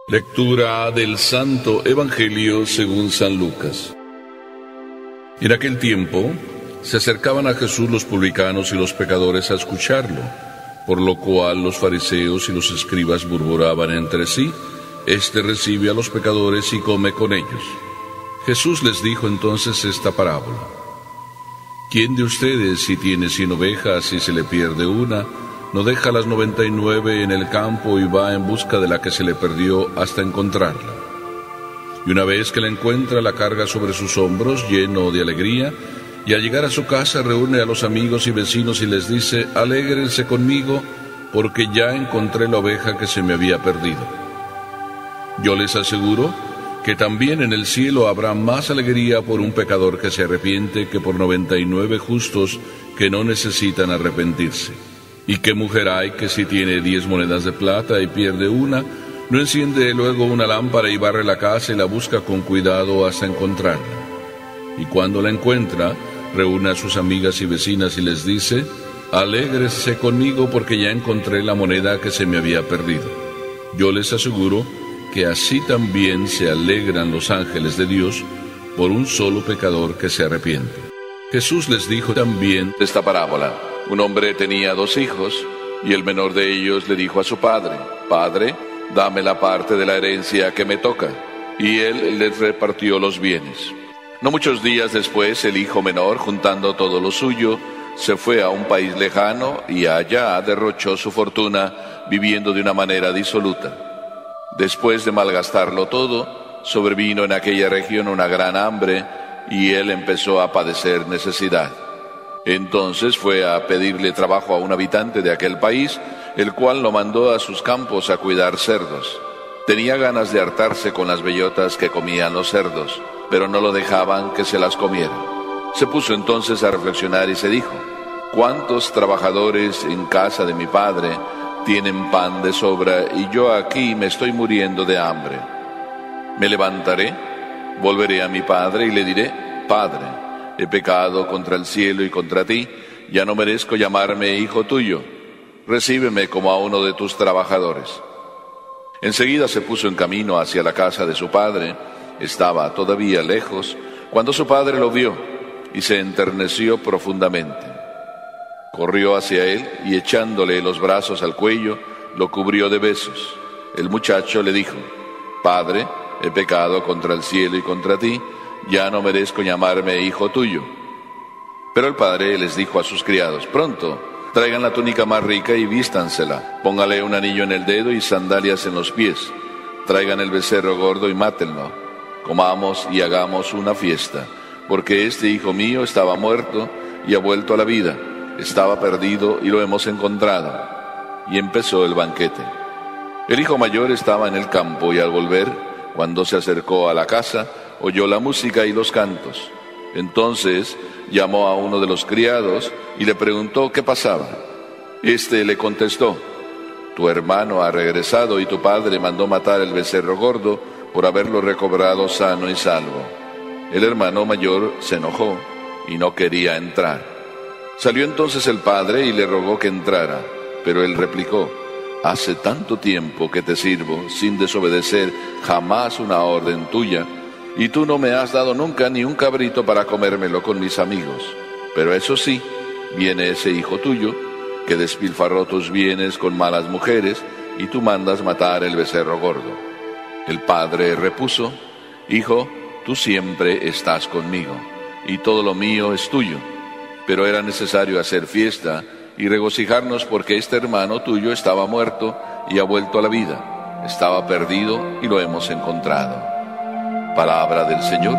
Lectura del Santo Evangelio según San Lucas. En aquel tiempo se acercaban a Jesús los publicanos y los pecadores a escucharlo, por lo cual los fariseos y los escribas murmuraban entre sí: Este recibe a los pecadores y come con ellos. Jesús les dijo entonces esta parábola: ¿Quién de ustedes, si tiene 100 ovejas y se le pierde una, no deja las 99 en el campo y va en busca de la que se le perdió hasta encontrarla? Y una vez que la encuentra, la carga sobre sus hombros, lleno de alegría, y al llegar a su casa reúne a los amigos y vecinos y les dice: Alégrense conmigo, porque ya encontré la oveja que se me había perdido. Yo les aseguro que también en el cielo habrá más alegría por un pecador que se arrepiente que por 99 justos que no necesitan arrepentirse. ¿Y qué mujer hay que si tiene 10 monedas de plata y pierde una, no enciende luego una lámpara y barre la casa y la busca con cuidado hasta encontrarla? Y cuando la encuentra, reúne a sus amigas y vecinas y les dice: Alégrense conmigo porque ya encontré la moneda que se me había perdido. Yo les aseguro que así también se alegran los ángeles de Dios por un solo pecador que se arrepiente. Jesús les dijo también esta parábola: Un hombre tenía 2 hijos, y el menor de ellos le dijo a su padre: Padre, dame la parte de la herencia que me toca. Y él les repartió los bienes. No muchos días después, el hijo menor, juntando todo lo suyo, se fue a un país lejano y allá derrochó su fortuna, viviendo de una manera disoluta. Después de malgastarlo todo, sobrevino en aquella región una gran hambre, y él empezó a padecer necesidad. Entonces fue a pedirle trabajo a un habitante de aquel país, el cual lo mandó a sus campos a cuidar cerdos. Tenía ganas de hartarse con las bellotas que comían los cerdos, pero no lo dejaban que se las comiera. Se puso entonces a reflexionar y se dijo: ¿Cuántos trabajadores en casa de mi padre tienen pan de sobra y yo aquí me estoy muriendo de hambre? Me levantaré, volveré a mi padre y le diré: Padre, he pecado contra el cielo y contra ti, ya no merezco llamarme hijo tuyo. Recíbeme como a uno de tus trabajadores. Enseguida se puso en camino hacia la casa de su padre. Estaba todavía lejos cuando su padre lo vio y se enterneció profundamente. Corrió hacia él y echándole los brazos al cuello, lo cubrió de besos. El muchacho le dijo: Padre, he pecado contra el cielo y contra ti, ya no merezco llamarme hijo tuyo. Pero el padre les dijo a sus criados: Pronto, traigan la túnica más rica y vístansela. Póngale un anillo en el dedo y sandalias en los pies. Traigan el becerro gordo y mátenlo. Comamos y hagamos una fiesta, porque este hijo mío estaba muerto y ha vuelto a la vida. Estaba perdido y lo hemos encontrado. Y empezó el banquete. El hijo mayor estaba en el campo y al volver, cuando se acercó a la casa, oyó la música y los cantos. Entonces llamó a uno de los criados y le preguntó qué pasaba. Este le contestó: Tu hermano ha regresado y tu padre mandó matar el becerro gordo por haberlo recobrado sano y salvo. El hermano mayor se enojó y no quería entrar. Salió entonces el padre y le rogó que entrara, pero él replicó: Hace tanto tiempo que te sirvo, sin desobedecer jamás una orden tuya, y tú no me has dado nunca ni un cabrito para comérmelo con mis amigos. Pero eso sí, viene ese hijo tuyo, que despilfarró tus bienes con malas mujeres, y tú mandas matar el becerro gordo. El padre repuso: Hijo, tú siempre estás conmigo, y todo lo mío es tuyo. Pero era necesario hacer fiesta y regocijarnos porque este hermano tuyo estaba muerto y ha vuelto a la vida. Estaba perdido y lo hemos encontrado. Palabra del Señor.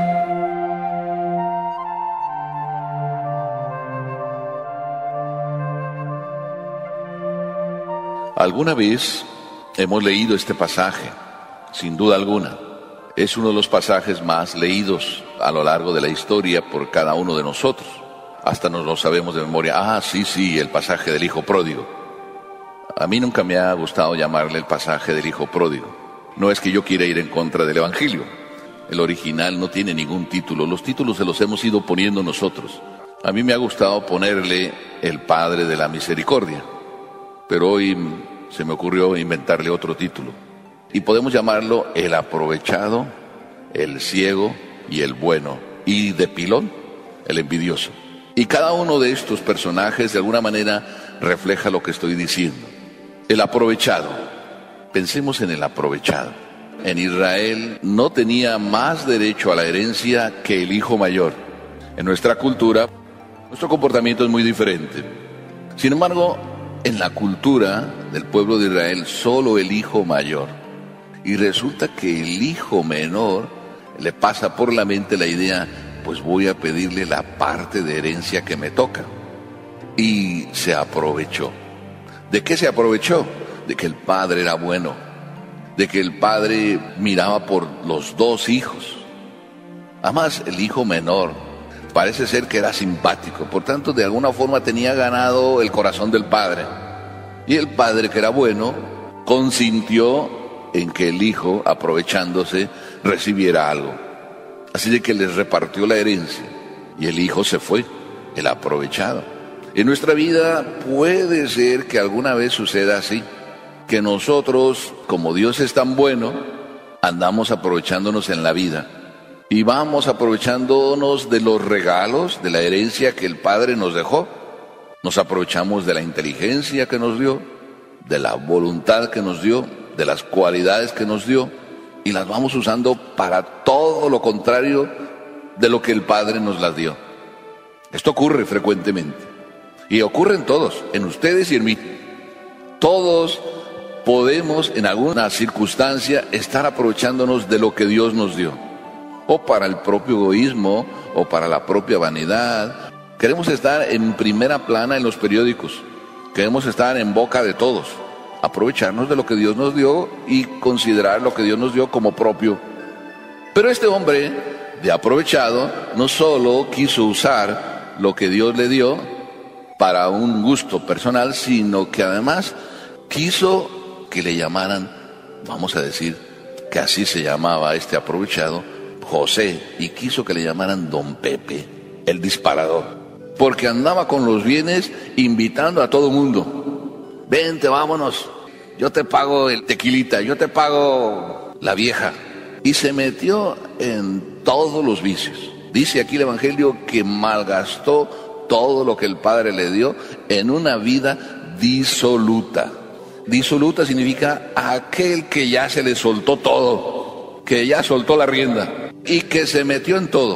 Alguna vez hemos leído este pasaje, sin duda alguna. Es uno de los pasajes más leídos a lo largo de la historia por cada uno de nosotros. Hasta nos lo sabemos de memoria. Sí, el pasaje del hijo pródigo. A mí nunca me ha gustado llamarle el pasaje del hijo pródigo. No es que yo quiera ir en contra del Evangelio. El original no tiene ningún título. Los títulos se los hemos ido poniendo nosotros. A mí me ha gustado ponerle el Padre de la Misericordia. Pero hoy se me ocurrió inventarle otro título: Y podemos llamarlo el aprovechado, el ciego y el bueno. Y de pilón, el envidioso. Y cada uno de estos personajes de alguna manera refleja lo que estoy diciendo. El aprovechado. Pensemos en el aprovechado. En Israel no tenía más derecho a la herencia que el hijo mayor. En nuestra cultura, nuestro comportamiento es muy diferente. Sin embargo, en la cultura del pueblo de Israel, solo el hijo mayor. Y resulta que el hijo menor le pasa por la mente la idea, pues voy a pedirle la parte de herencia que me toca. Y se aprovechó. ¿De qué se aprovechó? De que el padre era bueno, de que el padre miraba por los dos hijos. Además, el hijo menor parece ser que era simpático, por tanto, de alguna forma tenía ganado el corazón del padre. Y el padre, que era bueno, consintió en que el hijo, aprovechándose, recibiera algo. Así de que les repartió la herencia y el hijo se fue, el aprovechado. En nuestra vida puede ser que alguna vez suceda así, que nosotros, como Dios es tan bueno, andamos aprovechándonos en la vida y vamos aprovechándonos de los regalos, de la herencia que el Padre nos dejó. Nos aprovechamos de la inteligencia que nos dio, de la voluntad que nos dio, de las cualidades que nos dio, y las vamos usando para todo lo contrario de lo que el Padre nos las dio. Esto ocurre frecuentemente, y ocurre en todos, en ustedes y en mí. Todos podemos en alguna circunstancia estar aprovechándonos de lo que Dios nos dio, o para el propio egoísmo, o para la propia vanidad. Queremos estar en primera plana en los periódicos, queremos estar en boca de todos, aprovecharnos de lo que Dios nos dio y considerar lo que Dios nos dio como propio. Pero este hombre de aprovechado no solo quiso usar lo que Dios le dio para un gusto personal, sino que además quiso que le llamaran, vamos a decir que así se llamaba este aprovechado, José, y quiso que le llamaran Don Pepe, el disparador, porque andaba con los bienes invitando a todo mundo. Vente, vámonos, yo te pago el tequilita, yo te pago la vieja. Y se metió en todos los vicios. Dice aquí el Evangelio que malgastó todo lo que el Padre le dio en una vida disoluta. Disoluta significa aquel que ya se le soltó todo, que ya soltó la rienda y que se metió en todo.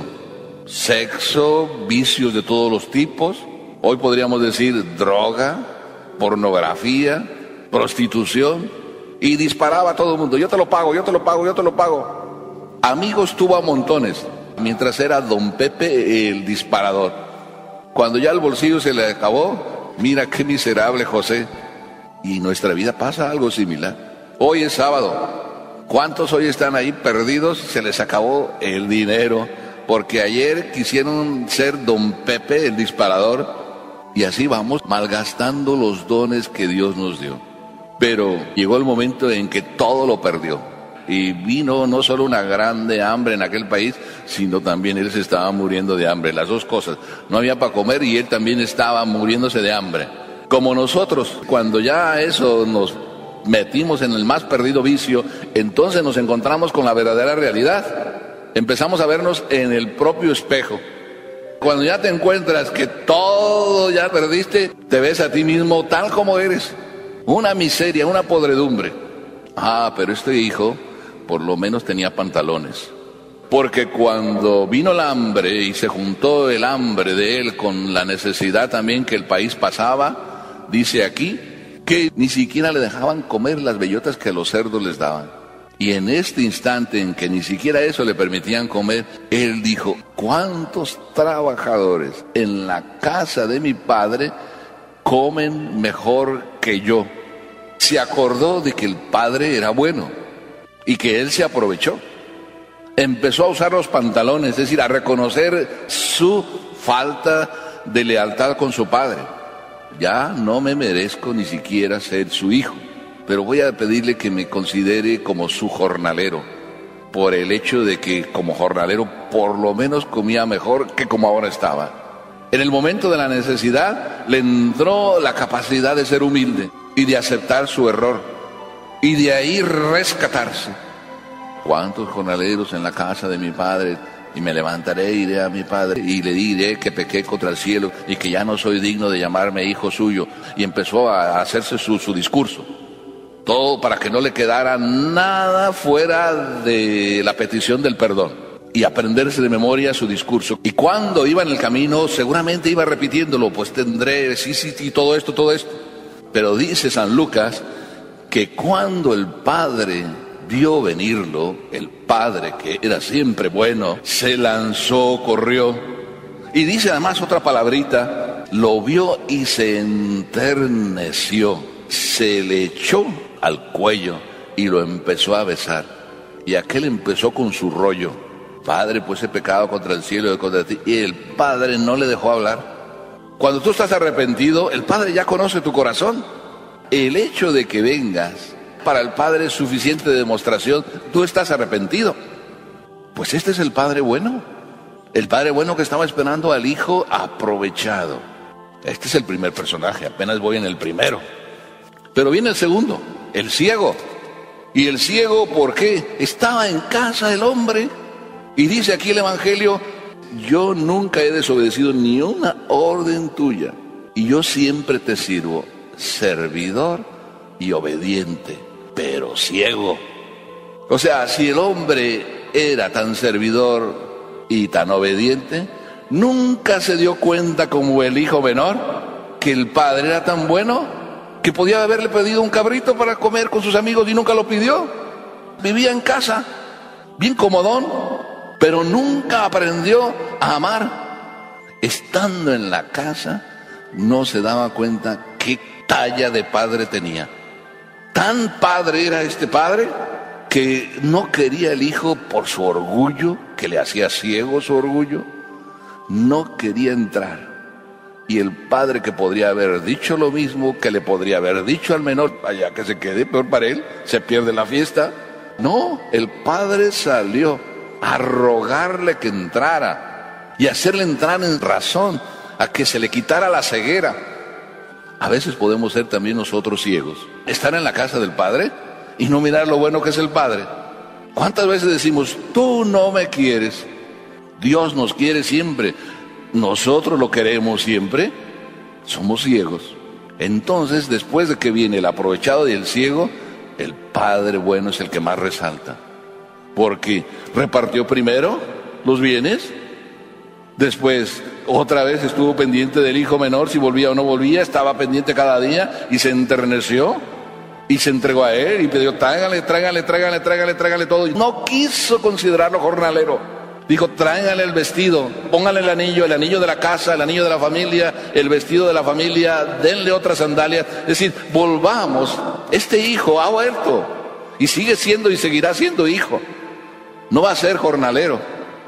Sexo, vicios de todos los tipos, hoy podríamos decir droga, pornografía, prostitución, y disparaba a todo el mundo. Yo te lo pago, yo te lo pago, yo te lo pago. Amigos tuvo a montones, mientras era Don Pepe el disparador. Cuando ya el bolsillo se le acabó, mira qué miserable José. Y en nuestra vida pasa algo similar. Hoy es sábado. ¿Cuántos hoy están ahí perdidos? Se les acabó el dinero, porque ayer quisieron ser Don Pepe el disparador. Y así vamos malgastando los dones que Dios nos dio. Pero llegó el momento en que todo lo perdió. Y vino no solo una grande hambre en aquel país, sino también él se estaba muriendo de hambre. Las dos cosas. No había para comer y él también estaba muriéndose de hambre. Como nosotros, cuando ya eso nos metimos en el más perdido vicio, entonces nos encontramos con la verdadera realidad. Empezamos a vernos en el propio espejo. Cuando ya te encuentras que todo ya perdiste, te ves a ti mismo tal como eres. Una miseria, una podredumbre. Ah, pero este hijo por lo menos tenía pantalones. Porque cuando vino el hambre y se juntó el hambre de él con la necesidad también que el país pasaba, dice aquí que ni siquiera le dejaban comer las bellotas que los cerdos les daban. Y en este instante en que ni siquiera eso le permitían comer, él dijo, ¿cuántos trabajadores en la casa de mi padre comen mejor que yo? Se acordó de que el padre era bueno y que él se aprovechó. Empezó a usar los pantalones, es decir, a reconocer su falta de lealtad con su padre. Ya no me merezco ni siquiera ser su hijo, pero voy a pedirle que me considere como su jornalero, por el hecho de que como jornalero por lo menos comía mejor que como ahora estaba. En el momento de la necesidad le entró la capacidad de ser humilde y de aceptar su error. y de ahí rescatarse. ¿Cuántos jornaleros en la casa de mi padre? Y me levantaré, iré a mi padre y le diré que pequé contra el cielo y que ya no soy digno de llamarme hijo suyo. Y empezó a hacerse su discurso. Todo para que no le quedara nada fuera de la petición del perdón. Y aprenderse de memoria su discurso. Y cuando iba en el camino, seguramente iba repitiéndolo, pues tendré, sí, todo esto. Pero dice San Lucas que cuando el padre vio venirlo, el padre que era siempre bueno, se lanzó, corrió. Y dice además otra palabrita, lo vio y se enterneció, se le echó al cuello y lo empezó a besar. Y aquel empezó con su rollo. Padre, pues he pecado contra el cielo y contra ti. Y el padre no le dejó hablar. Cuando tú estás arrepentido, el padre ya conoce tu corazón. El hecho de que vengas, para el padre es suficiente demostración, tú estás arrepentido. Pues este es el padre bueno. El padre bueno que estaba esperando al hijo aprovechado. Este es el primer personaje, apenas voy en el primero. Pero viene el segundo, el ciego. Y el ciego, ¿por qué? Estaba en casa el hombre. Y dice aquí el Evangelio, yo nunca he desobedecido ni una orden tuya. Y yo siempre te sirvo, servidor y obediente, pero ciego. O sea, si el hombre era tan servidor y tan obediente, nunca se dio cuenta como el hijo menor que el padre era tan bueno que podía haberle pedido un cabrito para comer con sus amigos y nunca lo pidió. Vivía en casa, bien comodón, pero nunca aprendió a amar. Estando en la casa, no se daba cuenta qué talla de padre tenía. Tan padre era este padre que no quería el hijo por su orgullo, que le hacía ciego su orgullo. No quería entrar. Y el padre, que podría haber dicho lo mismo, que le podría haber dicho al menor, allá que se quede, peor para él, se pierde la fiesta. No, el padre salió a rogarle que entrara y hacerle entrar en razón, a que se le quitara la ceguera. A veces podemos ser también nosotros ciegos, estar en la casa del padre y no mirar lo bueno que es el padre. ¿Cuántas veces decimos, tú no me quieres? Dios nos quiere siempre. Nosotros lo queremos siempre. Somos ciegos. Entonces, después de que viene el aprovechado y el ciego, el padre bueno es el que más resalta. Porque repartió primero los bienes, después otra vez estuvo pendiente del hijo menor, si volvía o no volvía, estaba pendiente cada día y se enterneció y se entregó a él y pidió, tráigale todo. Y no quiso considerarlo jornalero. Dijo, tráigale el vestido, póngale el anillo de la casa, el anillo de la familia, el vestido de la familia, denle otras sandalias. Es decir, volvamos, este hijo ha vuelto y sigue siendo y seguirá siendo hijo. No va a ser jornalero.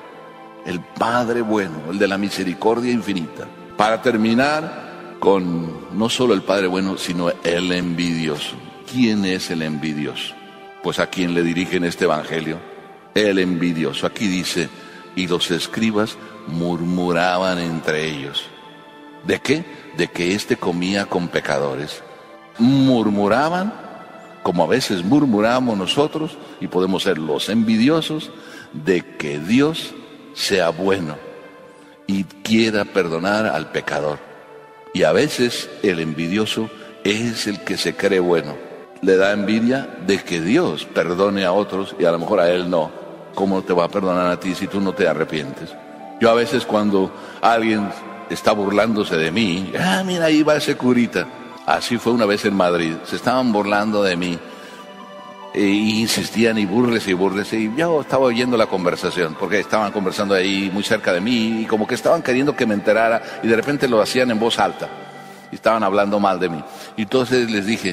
El Padre bueno, el de la misericordia infinita. Para terminar con no solo el Padre bueno, sino el envidioso. ¿Quién es el envidioso? Pues a quien le dirigen este evangelio. El envidioso. Aquí dice, y los escribas murmuraban entre ellos. ¿De qué? De que éste comía con pecadores. Murmuraban, como a veces murmuramos nosotros, y podemos ser los envidiosos, de que Dios sea bueno y quiera perdonar al pecador. Y a veces el envidioso es el que se cree bueno. Le da envidia de que Dios perdone a otros y a lo mejor a él no. ¿Cómo te va a perdonar a ti si tú no te arrepientes? Yo a veces, cuando alguien está burlándose de mí, mira, ahí va ese curita. Así fue una vez en Madrid, se estaban burlando de mí e insistían y búrlese, y yo estaba oyendo la conversación, porque estaban conversando ahí muy cerca de mí y como que estaban queriendo que me enterara, y de repente lo hacían en voz alta y estaban hablando mal de mí. Y entonces les dije,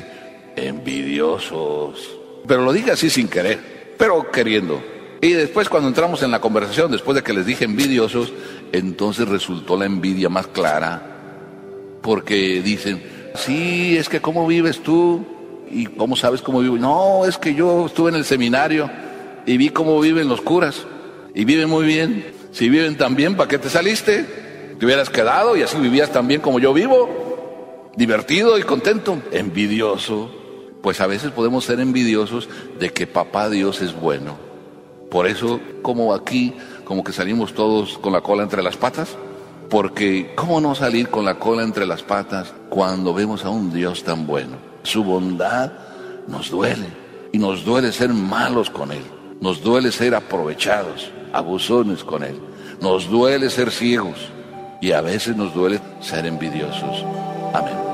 envidiosos, pero lo dije así sin querer, pero queriendo. Y después, cuando entramos en la conversación, después de que les dije envidiosos, entonces resultó la envidia más clara, porque dicen, sí, es que ¿cómo vives tú? ¿Y cómo sabes cómo vivo? No, es que yo estuve en el seminario y vi cómo viven los curas, y viven muy bien. Si viven tan bien, ¿para qué te saliste? Te hubieras quedado y así vivías tan bien como yo vivo, divertido y contento. Envidioso. Pues a veces podemos ser envidiosos de que papá Dios es bueno. Por eso, como aquí, como que salimos todos con la cola entre las patas. Porque, ¿cómo no salir con la cola entre las patas cuando vemos a un Dios tan bueno? Su bondad nos duele. Y nos duele ser malos con Él. Nos duele ser aprovechados, abusones con Él. Nos duele ser ciegos. Y a veces nos duele ser envidiosos. Amén.